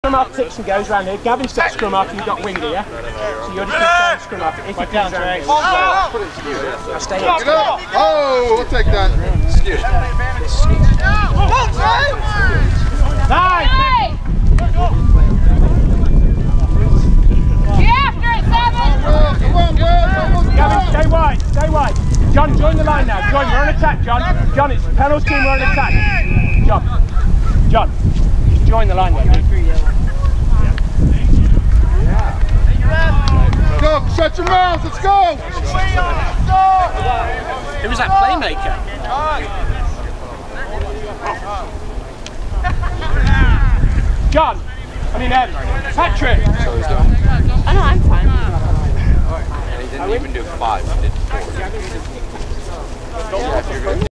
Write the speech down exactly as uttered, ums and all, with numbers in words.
Scrum half kicks and goes round here. Gavin sets scrum half and you've got wing here. So you're just going to scrum half. If he comes round here, I'll stay here. Oh, we'll take that. Excuse me. Nice! Get after it, Seven! Come on, girls. Gavin, stay wide, stay wide. John, join the line now. Join, we're on attack, John. John, it's Pennell's team, we're on attack. John, John, just join the line now. Go, shut your mouth, let's go! Who was that playmaker? John, I mean, um, Patrick. So he's doing. Oh no, I'm fine. And he didn't even do five, he did four. Yeah, if you're good.